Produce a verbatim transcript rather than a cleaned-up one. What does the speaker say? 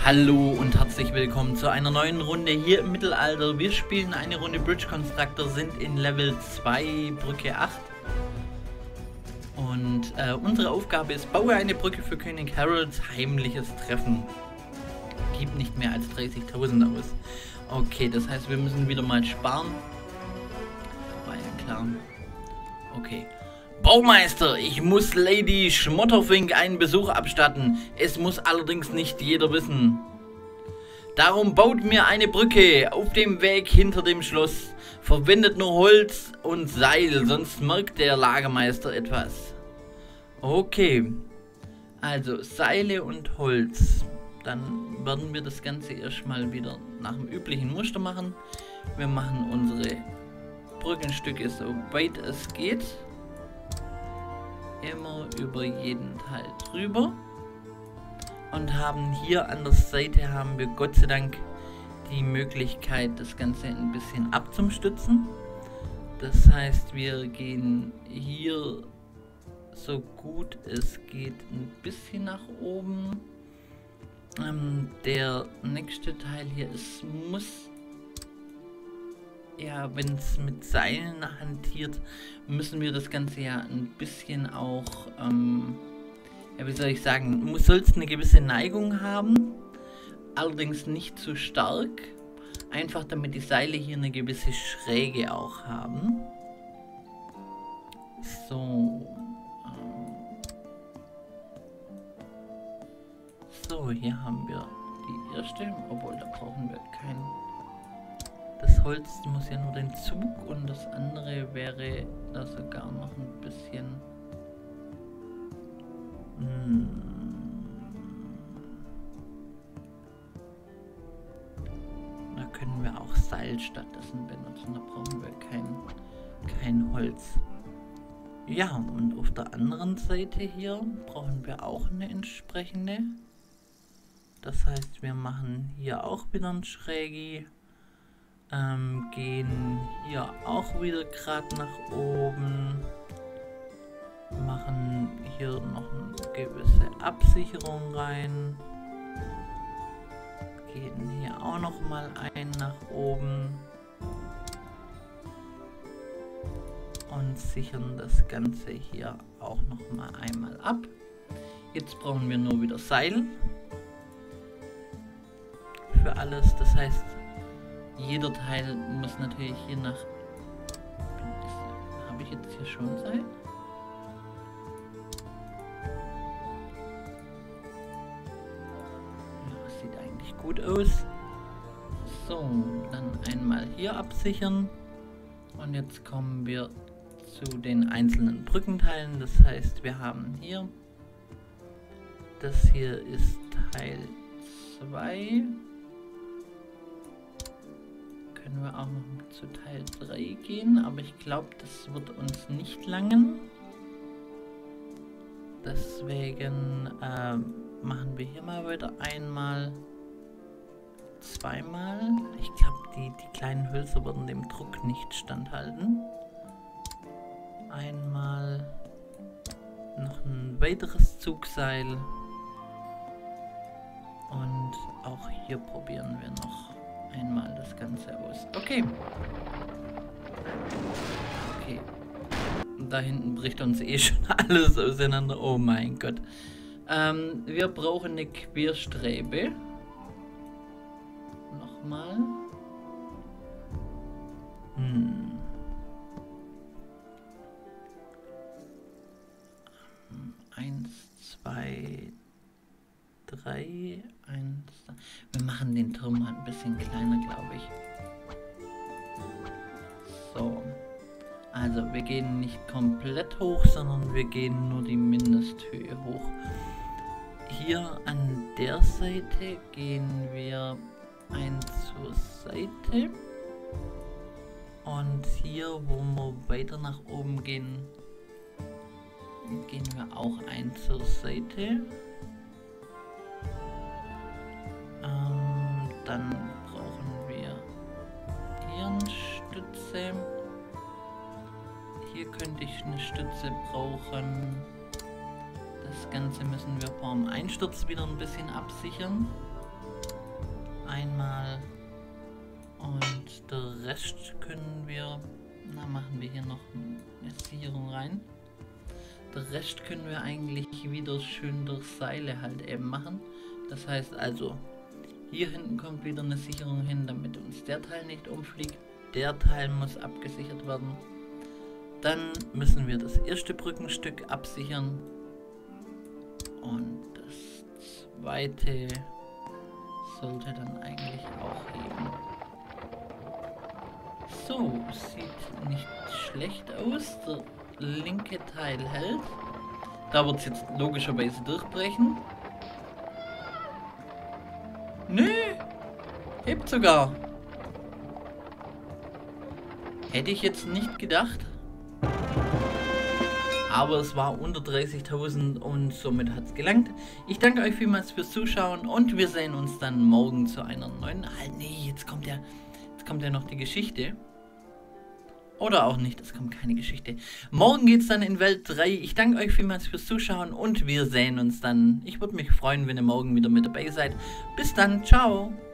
Hallo und herzlich willkommen zu einer neuen Runde hier im Mittelalter. Wir spielen eine Runde Bridge Constructor, sind in Level zwei, Brücke acht. Und äh, unsere Aufgabe ist, baue eine Brücke für König Harolds heimliches Treffen. Gib nicht mehr als dreißigtausend aus. Okay, das heißt, wir müssen wieder mal sparen. War ja klar. Okay. Baumeister, ich muss Lady Schmotterfink einen Besuch abstatten. Es muss allerdings nicht jeder wissen. Darum baut mir eine Brücke auf dem Weg hinter dem Schloss. Verwendet nur Holz und Seil, sonst merkt der Lagermeister etwas. Okay. Also Seile und Holz. Dann werden wir das Ganze erstmal wieder nach dem üblichen Muster machen. Wir machen unsere Brückenstücke so weit es geht. Immer über jeden Teil drüber. Und haben hier an der Seite haben wir Gott sei Dank die Möglichkeit, das Ganze ein bisschen abzustützen. Das heißt, wir gehen hier so gut es geht ein bisschen nach oben. Ähm, der nächste Teil hier ist, muss, ja, wenn es mit Seilen hantiert, müssen wir das Ganze ja ein bisschen auch, ähm, ja, wie soll ich sagen, soll es eine gewisse Neigung haben, allerdings nicht zu stark, einfach damit die Seile hier eine gewisse Schräge auch haben. So, ähm, so, hier haben wir die erste, obwohl da brauchen wir kein, das Holz muss ja nur den Zug und das andere wäre da sogar noch ein bisschen. Hm. Da können wir auch Seil stattdessen benutzen, da brauchen wir kein, kein Holz. Ja, und auf der anderen Seite hier brauchen wir auch eine entsprechende. Das heißt, wir machen hier auch wieder ein Schrägi. Ähm, gehen hier auch wieder gerade nach oben. Machen hier noch eine gewisse Absicherung rein. Gehen hier auch noch mal ein nach oben. Und sichern das Ganze hier auch noch mal einmal ab. Jetzt brauchen wir nur wieder Seil. Für alles, das heißt, jeder Teil muss natürlich hier nach... Habe ich jetzt hier schon Seil? Ja, das sieht eigentlich gut aus. So, dann einmal hier absichern. Und jetzt kommen wir zu den einzelnen Brückenteilen. Das heißt, wir haben hier... Das hier ist Teil zwei. Können wir auch noch zu Teil drei gehen, aber ich glaube, das wird uns nicht langen. Deswegen äh, machen wir hier mal wieder einmal, zweimal. Ich glaube, die, die kleinen Hölzer werden dem Druck nicht standhalten. Einmal noch ein weiteres Zugseil. Und auch hier probieren wir noch einmal das Ganze aus. Okay. Okay. Da hinten bricht uns eh schon alles auseinander. Oh mein Gott. Ähm, wir brauchen eine Querstrebe. Nochmal. Hm. Eins, zwei, drei, eins. Wir machen den Turm mal ein bisschen kleiner, glaube ich. So. Also wir gehen nicht komplett hoch, sondern wir gehen nur die Mindesthöhe hoch. Hier an der Seite gehen wir ein zur Seite. Und hier, wo wir weiter nach oben gehen, gehen wir auch ein zur Seite. Ähm, dann brauchen wir hier eine Stütze. Hier könnte ich eine Stütze brauchen. Das Ganze müssen wir vor dem Einsturz wieder ein bisschen absichern. einmal. Und der Rest können wir... Na, machen wir hier noch eine Sicherung rein. Der Rest können wir eigentlich wieder schön durch Seile halt eben machen. Das heißt also, hier hinten kommt wieder eine Sicherung hin, damit uns der Teil nicht umfliegt. Der Teil muss abgesichert werden. Dann müssen wir das erste Brückenstück absichern. Und das zweite sollte dann eigentlich auch heben. So, sieht nicht schlecht aus. Der linke Teil hält. Da wird es jetzt logischerweise durchbrechen. Nö, hebt sogar. Hätte ich jetzt nicht gedacht. Aber es war unter dreißigtausend und somit hat es gelangt. Ich danke euch vielmals fürs Zuschauen und wir sehen uns dann morgen zu einer neuen... Ah, nee, jetzt kommt ja, jetzt kommt ja noch die Geschichte. Oder auch nicht, es kommt keine Geschichte. Morgen geht es dann in Welt drei. Ich danke euch vielmals fürs Zuschauen und wir sehen uns dann. Ich würde mich freuen, wenn ihr morgen wieder mit dabei seid. Bis dann, ciao.